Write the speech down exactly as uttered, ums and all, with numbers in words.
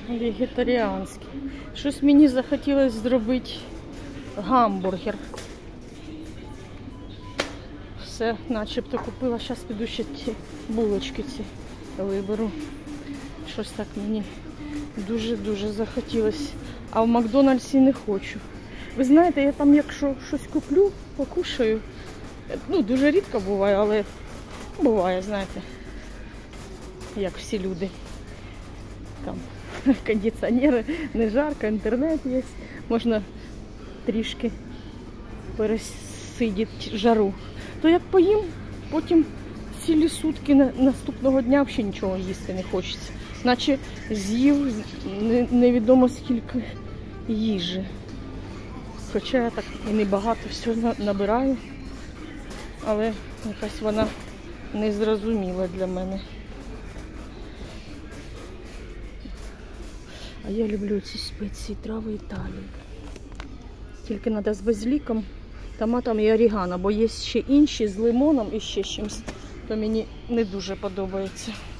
Вегетаріанський. Щось мені захотілося зробити гамбургер. Все начебто купила. Зараз піду ще ці булочки ці виберу. Щось так мені дуже-дуже захотілося. А в Макдональдсі не хочу. Ви знаєте, я там якщо щось куплю, покушаю. Ну, дуже рідко буває, але буває, знаєте, як всі люди. Там кондиціонери, не жарко, інтернет є. Можна трішки пересидіти жару. То як поїм, потім цілі сутки наступного дня взагалі нічого їсти не хочеться. Наче з'їв невідомо скільки їжі. Хоча я так і небагато все набираю. Але якась вона незрозуміла для мене. А я люблю ці спеції, трави Італії. Тільки треба з базиліком, томатом і орегано, бо є ще інші з лимоном і ще чимось, то мені не дуже подобається.